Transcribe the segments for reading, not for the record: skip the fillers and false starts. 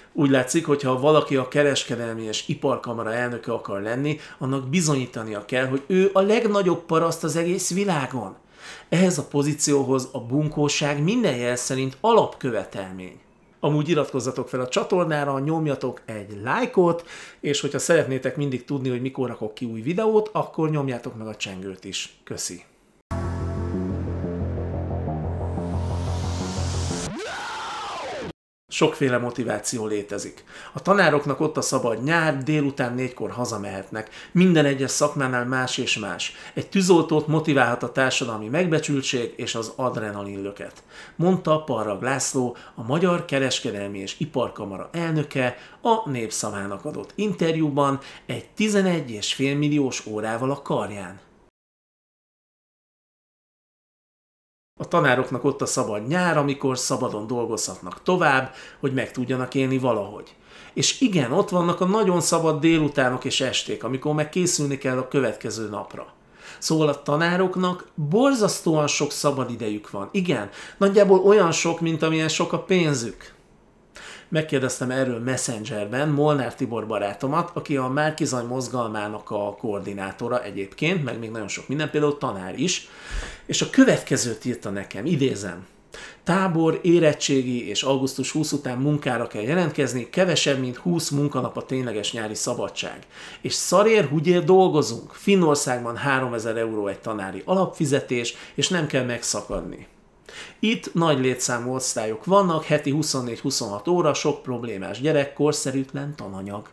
Úgy látszik, hogy ha valaki a kereskedelmi és iparkamara elnöke akar lenni, annak bizonyítania kell, hogy ő a legnagyobb paraszt az egész világon. Ehhez a pozícióhoz a bunkóság minden jel szerint alapkövetelmény. Amúgy iratkozzatok fel a csatornára, nyomjatok egy lájkot, és hogyha szeretnétek mindig tudni, hogy mikor rakok ki új videót, akkor nyomjátok meg a csengőt is. Köszi! Sokféle motiváció létezik. A tanároknak ott a szabad nyár, délután 4-kor hazamehetnek. Minden egyes szakmánál más és más. Egy tűzoltót motiválhat a társadalmi megbecsültség és az adrenalin löket. Mondta Parrag László, a Magyar Kereskedelmi és Iparkamara elnöke a Népszavának adott interjúban egy 11,5 milliós órával a karján. A tanároknak ott a szabad nyár, amikor szabadon dolgozhatnak tovább, hogy meg tudjanak élni valahogy. És igen, ott vannak a nagyon szabad délutánok és esték, amikor meg készülni kell a következő napra. Szóval a tanároknak borzasztóan sok szabad idejük van. Igen, nagyjából olyan sok, mint amilyen sok a pénzük. Megkérdeztem erről Messengerben Molnár Tibor barátomat, aki a Márki-Zay mozgalmának a koordinátora egyébként, meg még nagyon sok minden, például tanár is, és a következőt írta nekem, idézem. Tábor, érettségi és augusztus 20 után munkára kell jelentkezni, kevesebb, mint 20 munkanap a tényleges nyári szabadság. És szarér, húgyér dolgozunk. Finnországban 3000 euró egy tanári alapfizetés, és nem kell megszakadni. Itt nagy létszámú osztályok vannak, heti 24-26 óra, sok problémás gyerek, korszerűtlen tananyag.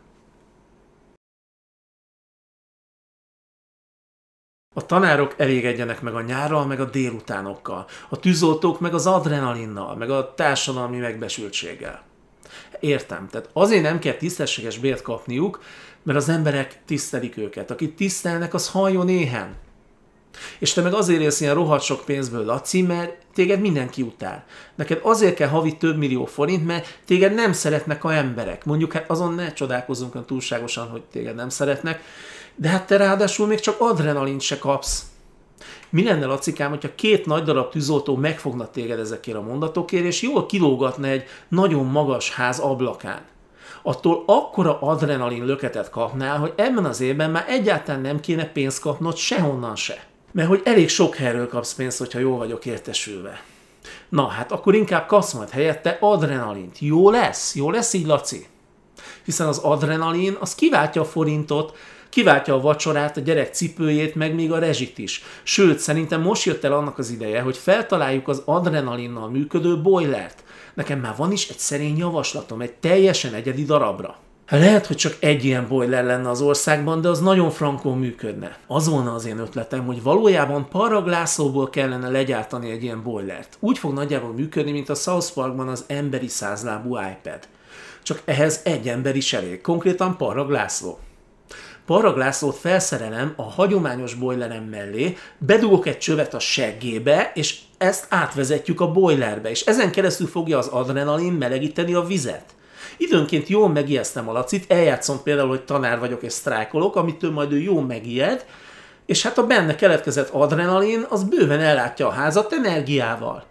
A tanárok elégedjenek meg a nyárral, meg a délutánokkal, a tűzoltók meg az adrenalinnal, meg a társadalmi megbesültséggel. Értem, tehát azért nem kell tisztességes bért kapniuk, mert az emberek tisztelik őket. Akit tisztelnek, az halljon éhen. És te meg azért élsz ilyen rohadt sok pénzből, Laci, mert téged mindenki utál. Neked azért kell havi több millió forint, mert téged nem szeretnek a emberek. Mondjuk hát azon ne csodálkozzunk túlságosan, hogy téged nem szeretnek, de hát te ráadásul még csak adrenalint se kapsz. Mi lenne, Lacikám, hogyha 2 nagy darab tűzoltó megfogna téged ezekért a mondatokért, és jól kilógatna egy nagyon magas ház ablakán? Attól akkora adrenalin löketet kapnál, hogy ebben az évben már egyáltalán nem kéne pénzt kapnod sehonnan se. Mert hogy elég sok helyről kapsz pénzt, hogyha jól vagyok értesülve. Na, hát akkor inkább kapsz majd helyette adrenalint. Jó lesz? Jó lesz így, Laci? Hiszen az adrenalin, az kiváltja a forintot, kiváltja a vacsorát, a gyerek cipőjét, meg még a rezsit is. Sőt, szerintem most jött el annak az ideje, hogy feltaláljuk az adrenalinnal működő bojlert. Nekem már van is egy szerény javaslatom, egy teljesen egyedi darabra. Lehet, hogy csak egy ilyen boiler lenne az országban, de az nagyon frankón működne. Az volna az én ötletem, hogy valójában Parrag Lászlóból kellene legyártani egy ilyen boilert. Úgy fog nagyjából működni, mint a South Parkban az emberi 100 lábú iPad. Csak ehhez egy ember is elég, konkrétan Parrag László. Parrag Lászlót felszerelem a hagyományos boilerem mellé, bedugok egy csövet a seggébe, és ezt átvezetjük a boilerbe, és ezen keresztül fogja az adrenalin melegíteni a vizet. Időnként jól megijesztem a Lacit, eljátszom például, hogy tanár vagyok és sztrájkolok, amitől majd ő jól megijed, és hát a benne keletkezett adrenalin az bőven ellátja a házat energiával.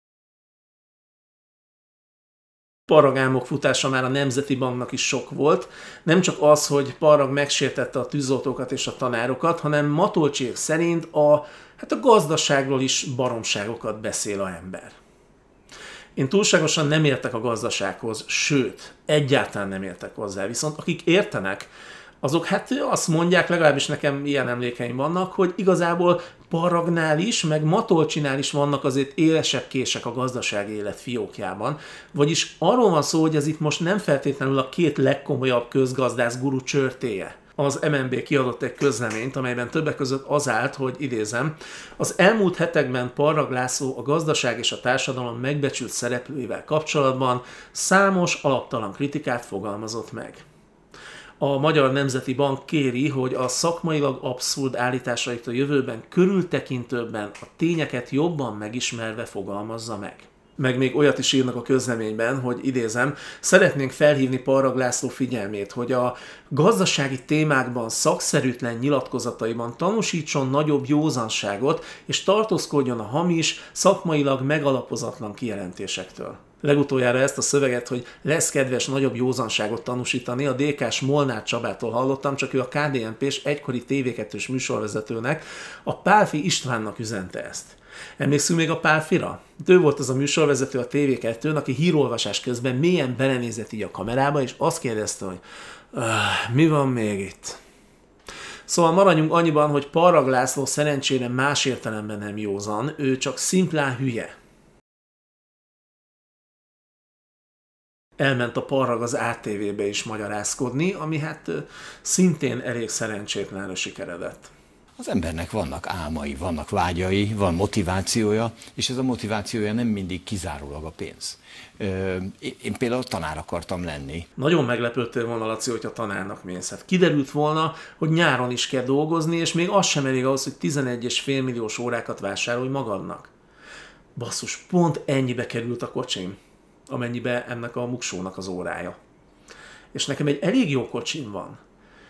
Parrag álmok futása már a Nemzeti Banknak is sok volt. Nem csak az, hogy Parrag megsértette a tűzoltókat és a tanárokat, hanem Matolcsiék szerint a gazdaságról is baromságokat beszél a ember. Én túlságosan nem értek a gazdasághoz, sőt, egyáltalán nem értek hozzá. Viszont akik értenek, azok hát azt mondják, legalábbis nekem ilyen emlékeim vannak, hogy igazából Parragnál is, meg Matolcsinál is vannak azért élesebb kések a gazdasági élet fiókjában. Vagyis arról van szó, hogy ez itt most nem feltétlenül a 2 legkomolyabb közgazdász guru csörtéje. Az MNB kiadott egy közleményt, amelyben többek között az állt, hogy idézem, az elmúlt hetekben Parrag László a gazdaság és a társadalom megbecsült szereplőivel kapcsolatban számos alaptalan kritikát fogalmazott meg. A Magyar Nemzeti Bank kéri, hogy a szakmailag abszurd állításait a jövőben körültekintőbben, a tényeket jobban megismerve fogalmazza meg. Meg még olyat is írnak a közleményben, hogy idézem, szeretnénk felhívni Parrag László figyelmét, hogy a gazdasági témákban szakszerűtlen nyilatkozataiban tanúsítson nagyobb józanságot, és tartózkodjon a hamis, szakmailag megalapozatlan kijelentésektől. Legutoljára ezt a szöveget, hogy lesz kedves nagyobb józanságot tanúsítani, a DK-s Molnár Csabától hallottam, csak ő a KDNP-s egykori TV2-s műsorvezetőnek, a Pálffy Istvánnak üzente ezt. Emlékszünk még a Pálffyra? Ő volt az a műsorvezető a TV2-n, aki hírolvasás közben mélyen belenézett így a kamerába, és azt kérdezte, hogy mi van még itt? Szóval maradjunk annyiban, hogy Parrag László szerencsére más értelemben nem józan, ő csak szimplán hülye. Elment a Parrag az ATV-be is magyarázkodni, ami hát szintén elég szerencsétlenül sikeredett. Az embernek vannak álmai, vannak vágyai, van motivációja, és ez a motivációja nem mindig kizárólag a pénz. Én például tanár akartam lenni. Nagyon meglepődtél volna, Laci, hogyha tanárnak mész. Hát kiderült volna, hogy nyáron is kell dolgozni, és még az sem elég ahhoz, hogy 11,5 milliós órákat vásárolj magadnak. Basszus, pont ennyibe került a kocsim, amennyibe ennek a muksónak az órája. És nekem egy elég jó kocsim van.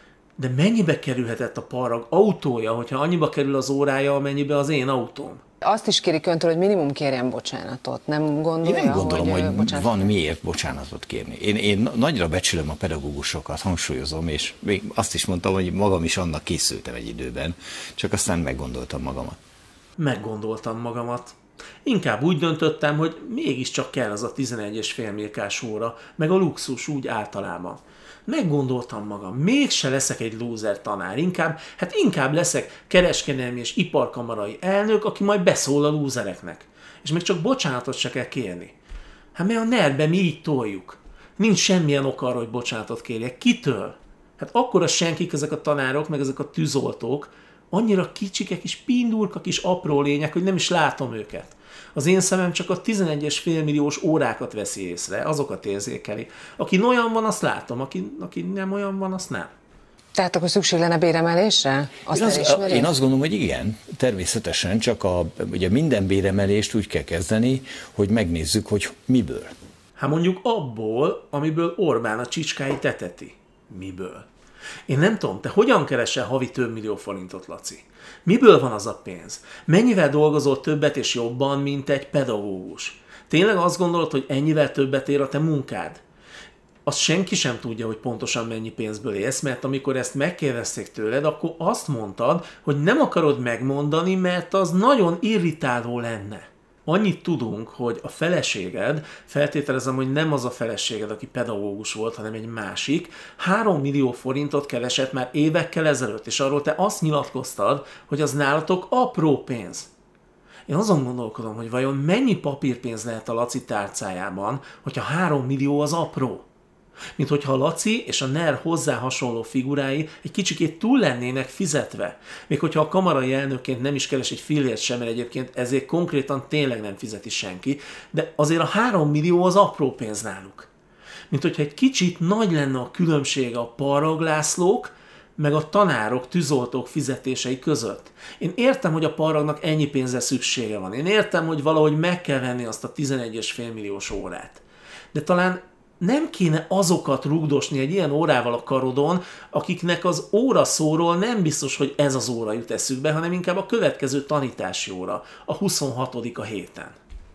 De mennyibe kerülhetett a Parrag autója, hogyha annyiba kerül az órája, amennyibe az én autóm? Azt is kérik öntől, hogy minimum kérjen bocsánatot. Nem gondolja, én nem gondolom, hogy van miért bocsánatot kérni. Én nagyra becsülöm a pedagógusokat, hangsúlyozom, és még azt is mondtam, hogy magam is annak készültem egy időben, csak aztán meggondoltam magamat. Meggondoltam magamat. Inkább úgy döntöttem, hogy mégiscsak kell az a 11,5 milliós óra, meg a luxus úgy általában. Meggondoltam magam, mégse leszek egy lúzer tanár, inkább leszek kereskedelmi és iparkamarai elnök, aki majd beszól a lúzereknek. És még csak bocsánatot se kell kérni. Hát mert a NER-be mi így toljuk. Nincs semmilyen ok arra, hogy bocsánatot kérjek. Kitől? Hát akkora senkik ezek a tanárok, meg ezek a tűzoltók, annyira kicsikek és pindurka kis apró lények, hogy nem is látom őket. Az én szemem csak a 11,5 milliós órákat veszi észre, azokat érzékeli. Aki olyan van, azt látom, aki nem olyan van, azt nem. Tehát akkor szükség lenne béremelésre? Én azt gondolom, hogy igen, természetesen, csak ugye minden béremelést úgy kell kezdeni, hogy megnézzük, hogy miből. Hát mondjuk abból, amiből Orbán a csicskáit eteti. Miből? Én nem tudom, te hogyan keresel havi több millió forintot, Laci? Miből van az a pénz? Mennyivel dolgozol többet és jobban, mint egy pedagógus? Tényleg azt gondolod, hogy ennyivel többet ér a te munkád? Azt senki sem tudja, hogy pontosan mennyi pénzből élsz, mert amikor ezt megkérdezték tőled, akkor azt mondtad, hogy nem akarod megmondani, mert az nagyon irritáló lenne. Annyit tudunk, hogy a feleséged, feltételezem, hogy nem az a feleséged, aki pedagógus volt, hanem egy másik, 3 millió forintot keresett már évekkel ezelőtt, és arról te azt nyilatkoztad, hogy az nálatok apró pénz. Én azon gondolkodom, hogy vajon mennyi papírpénz lehet a Laci tárcájában, hogyha 3 millió az apró. Mint hogyha a Laci és a NER hozzá hasonló figurái egy kicsikét túl lennének fizetve. Még hogyha a kamarai elnökként nem is keres egy fillért sem, mert egyébként ezért konkrétan tényleg nem fizeti senki, de azért a 3 millió az apró pénz náluk. Mint hogyha egy kicsit nagy lenne a különbség a Parrag Lászlók, meg a tanárok, tűzoltók fizetései között. Én értem, hogy a Parragnak ennyi pénzre szüksége van. Én értem, hogy valahogy meg kell venni azt a 11,5 milliós órát. De talán nem kéne azokat rugdosni egy ilyen órával a karodon, akiknek az óraszóról nem biztos, hogy ez az óra jut eszükbe, hanem inkább a következő tanítási óra, a 26. a héten.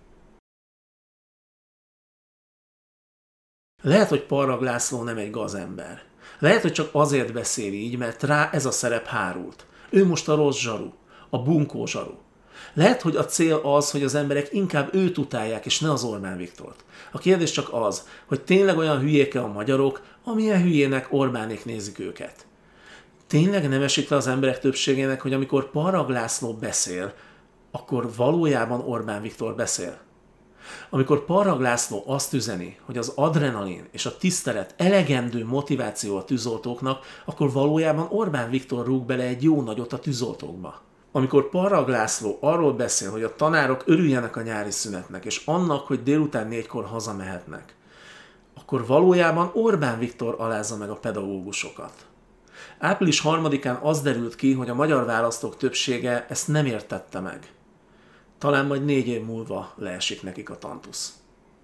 Lehet, hogy Parrag László nem egy gazember. Lehet, hogy csak azért beszél így, mert rá ez a szerep hárult. Ő most a rossz zsaru, a bunkó zsaru. Lehet, hogy a cél az, hogy az emberek inkább őt utálják, és ne az Orbán Viktort. A kérdés csak az, hogy tényleg olyan hülyék a magyarok, amilyen hülyének Orbánék nézik őket. Tényleg nem esik le az emberek többségének, hogy amikor Parrag László beszél, akkor valójában Orbán Viktor beszél? Amikor Parrag László azt üzeni, hogy az adrenalin és a tisztelet elegendő motiváció a tűzoltóknak, akkor valójában Orbán Viktor rúg bele egy jó nagyot a tűzoltókba. Amikor Parrag László arról beszél, hogy a tanárok örüljenek a nyári szünetnek, és annak, hogy délután 4-kor hazamehetnek, akkor valójában Orbán Viktor alázza meg a pedagógusokat. Április 3-án az derült ki, hogy a magyar választók többsége ezt nem értette meg. Talán majd 4 év múlva leesik nekik a tantusz.